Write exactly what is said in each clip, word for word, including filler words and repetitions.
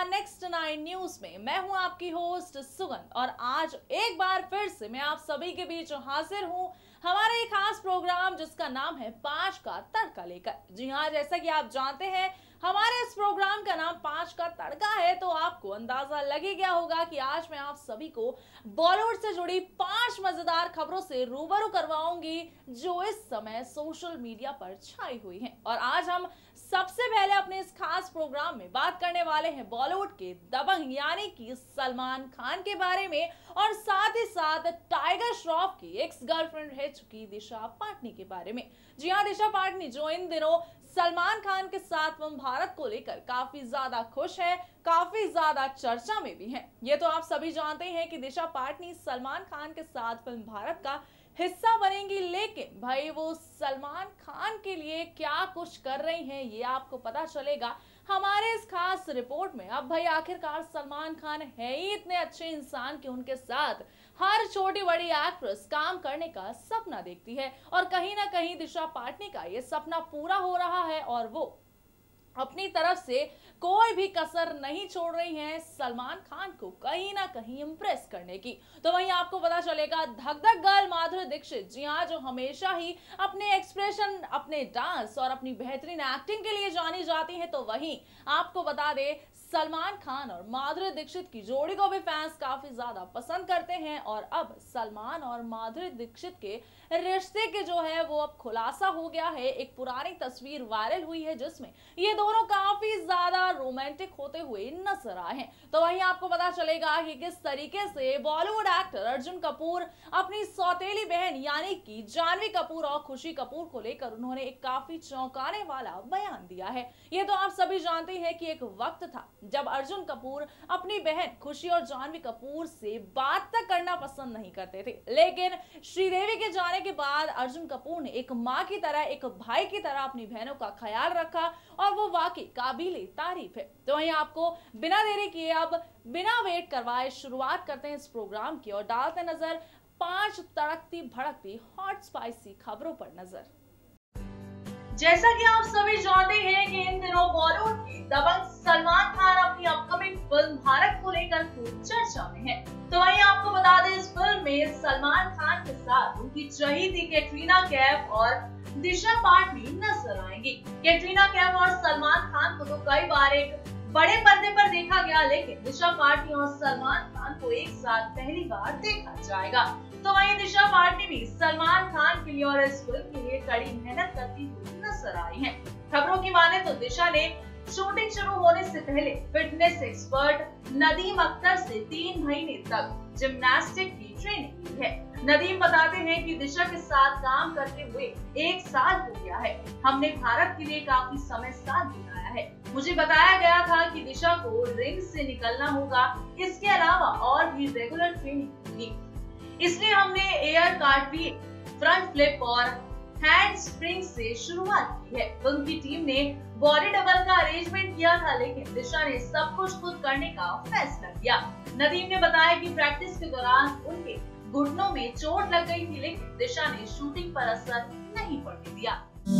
नमस्कार। Next nine news में मैं हूं आपकी होस्ट सुगंध और आज एक बार फिर से मैं आप सभी के बीच हाजिर हूं हमारा एक खास प्रोग्राम जिसका नाम है पांच का तड़का लेकर। जी हां, जैसा कि आप जानते हैं हमारे इस प्रोग्राम का नाम पांच का तड़का है, तो आपको अंदाजा लग ही गया होगा कि आज मैं आप सभी को बॉलीवुड से जुड़ी पांच मजेदार खबरों से रूबरू करवाऊंगी जो इस समय सोशल मीडिया पर छाई हुई हैं। और आज हम सबसे पहले अपने इस खास प्रोग्राम में बात करने वाले हैं बॉलीवुड के दबंग यानी कि सलमान खान के बारे में और साथ ही साथ टाइगर श्रॉफ की एक्स गर्लफ्रेंड रह चुकी दिशा पाटनी के बारे में। जी हाँ, दिशा पाटनी जो इन दिनों सलमान खान के साथ फिल्म भारत को लेकर काफी ज्यादा खुश है, काफी ज्यादा चर्चा में भी है। ये तो आप सभी जानते हैं कि दिशा पाटनी सलमान खान के साथ फिल्म भारत का हिस्सा बनेंगी, लेकिन भाई वो सलमान खान के लिए क्या कुछ कर रही हैं ये आपको पता चलेगा हमारे इस खास रिपोर्ट में। अब भाई आखिरकार सलमान खान है ही इतने अच्छे इंसान कि उनके साथ हर छोटी बड़ी एक्ट्रेस काम करने का सपना देखती है और कहीं ना कहीं दिशा पाटनी का ये सपना पूरा हो रहा है और वो अपनी तरफ से कोई भी कसर नहीं छोड़ रही हैं सलमान खान को कहीं ना कहीं इंप्रेस करने की। तो वहीं आपको पता चलेगा धक धक गर्ल माधुरी दीक्षित, जी हाँ, जो हमेशा ही अपने एक्सप्रेशन, अपने डांस और अपनी बेहतरीन एक्टिंग के लिए जानी जाती हैं, तो वहीं आपको बता दे सलमान खान और माधुरी दीक्षित की जोड़ी को भी फैंस काफी ज्यादा पसंद करते हैं। और अब सलमान और माधुरी दीक्षित के रिश्ते के जो है वो अब खुलासा हो गया है। एक पुरानी तस्वीर वायरल हुई है जिसमें ये दोनों काफी ज्यादा रोमांटिक होते हुए नजर आए हैं। तो वहीं आपको पता चलेगा कि किस तरीके से बॉलीवुड एक्टर अर्जुन कपूर अपनी सौतेली बहन यानी कि जानवी कपूर और खुशी कपूर को लेकर उन्होंने एक काफी चौंकाने वाला बयान दिया है। ये तो आप सभी जानते हैं कि एक वक्त था जब अर्जुन कपूर अपनी बहन खुशी और जानवी कपूर से बात तक करना पसंद नहीं करते थे, लेकिन श्रीदेवी के जाने के बाद अर्जुन कपूर ने एक मां की तरह, एक भाई की तरह अपनी बहनों का ख्याल रखा और वो वाकई काबिले तारीफ है। तो वहीं आपको बिना देरी किए अब बिना वेट करवाए शुरुआत करते हैं इस प्रोग्राम की और डालते नजर पांच तड़कती भड़कती हॉट स्पाइसी खबरों पर नजर। जैसा कि आप सभी जानते हैं कि इन दिनों बॉलीवुड के दबंग सलमान खान अपनी अपकमिंग फिल्म भारत को लेकर खूब चर्चा में है। तो वहीं आपको बता दें इस फिल्म में सलमान खान के साथ उनकी चहेती कैटरीना कैफ और दिशा पाटनी नजर आएंगी। कैटरीना कैफ और सलमान खान को तो कई बार एक बड़े पर्दे पर देखा गया, लेकिन दिशा पाटनी और सलमान खान को एक साथ पहली बार देखा जाएगा। तो वहीं दिशा पाटनी भी सलमान खान के लिए और इस फिल्म के लिए कड़ी मेहनत करती हुई नजर आई हैं। खबरों की माने तो दिशा ने शूटिंग शुरू होने से पहले फिटनेस एक्सपर्ट नदीम अख्तर से तीन महीने तक जिम्नास्टिक की ट्रेनिंग ली है। नदीम बताते हैं कि दिशा के साथ काम करते हुए एक साल हो गया है। हमने भारत के लिए काफी समय साथ बिताया है। मुझे बताया गया था कि दिशा को रिंग से निकलना होगा, इसके अलावा और भी रेगुलर ट्रेनिंग होगी, इसलिए हमने एयर कार्टव्हील, फ्रंट फ्लिप और हैंड स्प्रिंग से शुरुआत की है। फिल्म की टीम ने बॉडी डबल का अरेंजमेंट किया था, लेकिन दिशा ने सब कुछ खुद करने का फैसला किया। नदीम ने बताया कि प्रैक्टिस के दौरान उनके घुटनों में चोट लग गई थी, लेकिन दिशा ने शूटिंग पर असर नहीं पड़ने दिया।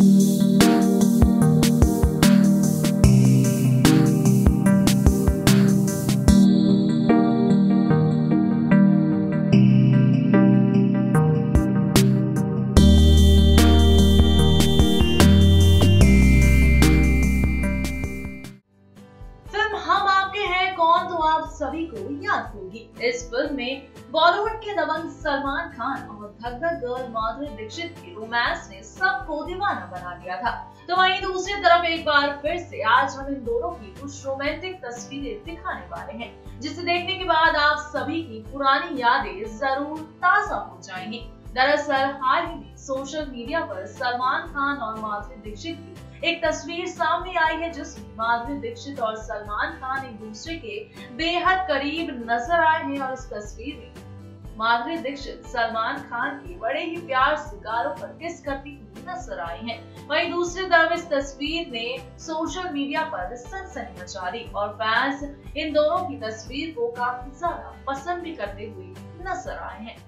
सभी को याद होगी। इस फिल्म में बॉलीवुड के दबंग सलमान खान और धक धक गर्ल माधुरी दीक्षित के रोमांस ने सबको दीवाना बना दिया था। तो वहीं दूसरी तरफ एक बार फिर से आज हम इन दोनों की कुछ रोमांटिक तस्वीरें दिखाने वाले हैं, जिसे देखने के बाद आप सभी की पुरानी यादें जरूर ताजा हो जाएंगी। दरअसल हाल ही में सोशल मीडिया पर सलमान खान और माधुरी दीक्षित की एक तस्वीर सामने आई है, जिसमें माधुरी दीक्षित और सलमान खान एक दूसरे के बेहद करीब नजर आए हैं और इस तस्वीर में माधुरी दीक्षित सलमान खान के बड़े ही प्यार से गालों पर किस करती हुई नजर आई हैं। वहीं दूसरी तरफ इस तस्वीर ने सोशल मीडिया पर सनसनी मचा दी और फैंस इन दोनों की तस्वीर को काफी ज्यादा पसंद भी करते हुए नजर आए हैं।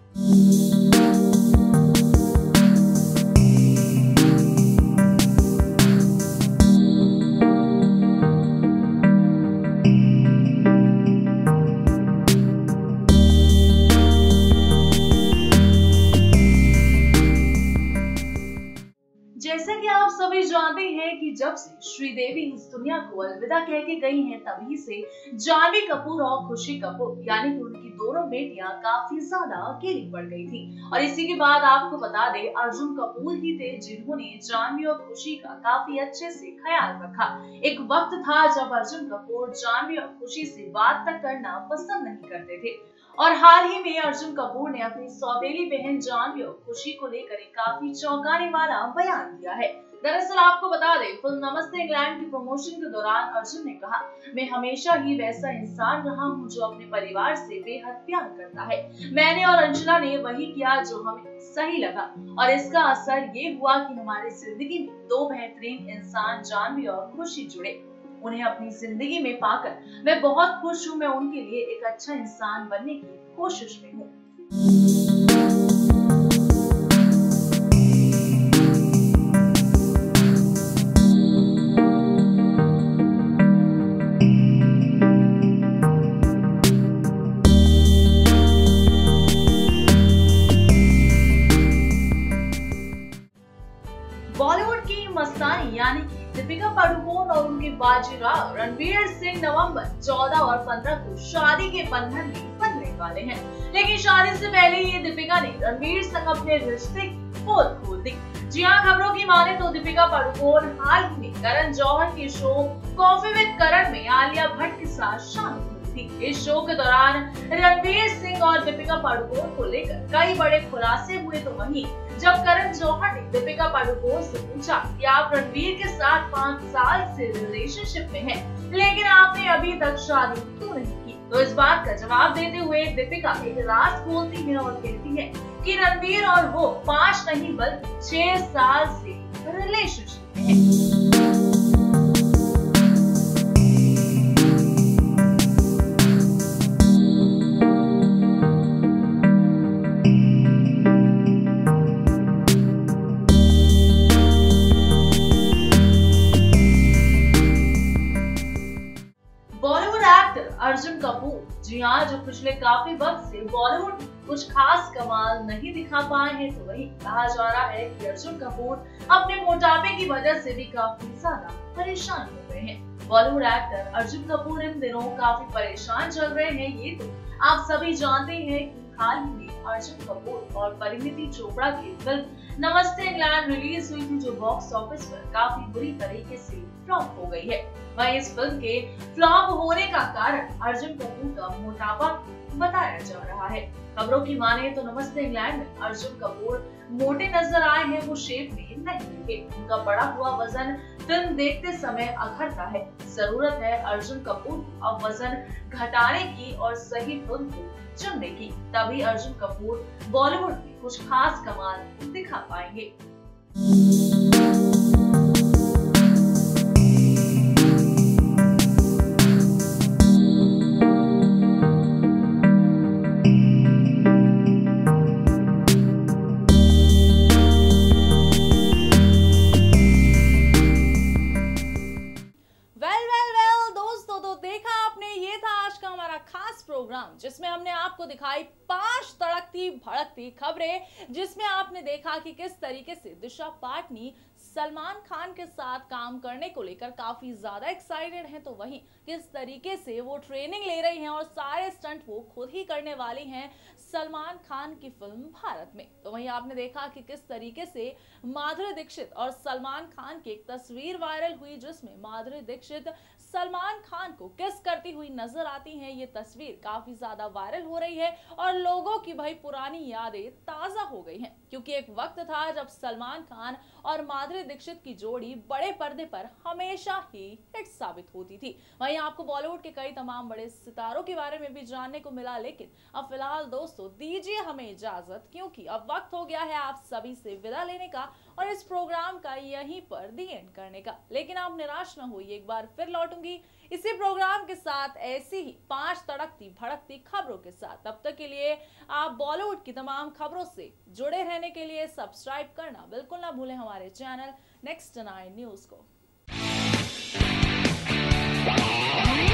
देवी इस दुनिया को अलविदा कह के गई हैं, तभी से जानवी कपूर और खुशी कपूर यानी कि उनकी दोनों बेटियां काफी ज्यादा अकेली पड़ गई थी। और इसी के बाद आपको बता दे, अर्जुन कपूर ही थे जिन्होंने जानवी और खुशी का काफी अच्छे से ख्याल रखा। एक वक्त था जब अर्जुन कपूर जानवी और खुशी से बात तक करना पसंद नहीं करते थे, और हाल ही में अर्जुन कपूर ने अपनी सौतेली बहन जानवी और खुशी को लेकर एक काफी चौंकाने वाला बयान दिया है। दरअसल आपको बता दें, फिल्म नमस्ते इंग्लैंड की प्रमोशन के दौरान अर्जुन ने कहा, मैं हमेशा ही वैसा इंसान रहा हूँ जो अपने परिवार से बेहद प्यार करता है। मैंने और अंशुला ने वही किया जो हमें सही लगा, और इसका असर ये हुआ कि हमारी जिंदगी में दो बेहतरीन इंसान जानवी और खुशी जुड़े। उन्हें अपनी जिंदगी में पाकर मैं बहुत खुश हूँ। मैं उनके लिए एक अच्छा इंसान बनने की कोशिश में हूँ। बॉलीवुड की मस्तानी यानी कि दीपिका पादुकोण और उनके बाजीराव रणवीर सिंह नवंबर चौदह और पंद्रह को शादी के बंधन में बंधने वाले हैं। लेकिन शादी से पहले ही दीपिका ने रणवीर संग अपने रिश्ते की पोल खोल दी। जी हाँ, खबरों की माने तो दीपिका पादुकोण हाल ही में करण जौहर के शो कॉफी विद करण में आलिया भट्ट के साथ शामिल हुई थी। इस शो के दौरान रणवीर सिंह और दीपिका पादुकोण को लेकर कई बड़े खुलासे हुए, तो वहीं जब करण जौहर ने दीपिका पादुकोण से पूछा कि आप रणवीर के साथ पाँच साल से रिलेशनशिप में हैं, लेकिन आपने अभी तक शादी क्यों नहीं की, तो इस बात का जवाब देते हुए दीपिका एक राज खोलती है और कहती है कि रणवीर और वो पाँच नहीं बल्कि छह साल से रिलेशनशिप में है। अर्जुन कपूर, जी हाँ, जो पिछले काफी वक्त से बॉलीवुड में कुछ खास कमाल नहीं दिखा पाए हैं, तो वही कहा जा रहा है कि अर्जुन कपूर अपने मोटापे की वजह से भी काफी ज्यादा परेशान हो गए हैं। बॉलीवुड एक्टर अर्जुन कपूर इन दिनों काफी परेशान चल रहे हैं। ये तो आप सभी जानते हैं कि हाल ही में अर्जुन कपूर और परिणीति चोपड़ा की फिल्म नमस्ते इंग्लैंड रिलीज हुई थी, जो बॉक्स ऑफिस पर काफी बुरी तरीके से फ्लॉप हो गई है। वहीं इस फिल्म के फ्लॉप होने का कारण अर्जुन कपूर का मोटापा बताया जा रहा है। खबरों की माने तो नमस्ते इंग्लैंड में अर्जुन कपूर मोटे नजर आए हैं, वो शेप में नहीं दिखे। उनका बढ़ा हुआ वजन फिल्म देखते समय अखरता है। जरूरत है अर्जुन कपूर को अब वजन घटाने की और सही फिल्म को चुनने की, तभी अर्जुन कपूर बॉलीवुड में कुछ खास कमाल दिखा पाएंगे। प्रोग्राम जिसमें हमने आपको दिखाई पांच तड़कती भड़कती खबरें, जिसमें आपने देखा कि किस तरीके से दिशा पाटनी सलमान खान के साथ काम करने को लेकर काफी ज्यादा एक्साइटेड हैं, तो वहीं किस तरीके से वो ट्रेनिंग ले रही हैं और सारे स्टंट वो खुद ही करने वाली हैं सलमान खान की फिल्म भारत में। तो वहीं आपने देखा कि किस तरीके से माधुरी दीक्षित और सलमान खान की एक तस्वीर वायरल हुई, जिसमें माधुरी दीक्षित सलमान खान को किस करती हुई नजर आती हैं। ये तस्वीर काफी ज्यादा वायरल हो रही है और लोगों की भाई पुरानी यादें ताजा हो गई हैं, क्योंकि एक वक्त था जब सलमान खान और माधुरी दीक्षित की जोड़ी बड़े पर्दे पर हमेशा ही हिट साबित होती थी। वहीं आपको बॉलीवुड के कई तमाम बड़े सितारों के बारे में भी जानने को मिला, लेकिन अब फिलहाल दोस्तों दीजिए हमें इजाजत, क्योंकि अब वक्त हो गया है आप सभी से विदा लेने का और इस प्रोग्राम का यहीं पर दी एंड करने का। लेकिन आप निराश न होइए, एक बार फिर लौटूंगी इसी प्रोग्राम के साथ ऐसी ही पांच तड़कती भड़कती खबरों के साथ। तब तक के लिए आप बॉलीवुड की तमाम खबरों से जुड़े रहने के लिए सब्सक्राइब करना बिल्कुल ना भूलें हमारे चैनल नेक्स्ट नाइन न्यूज को।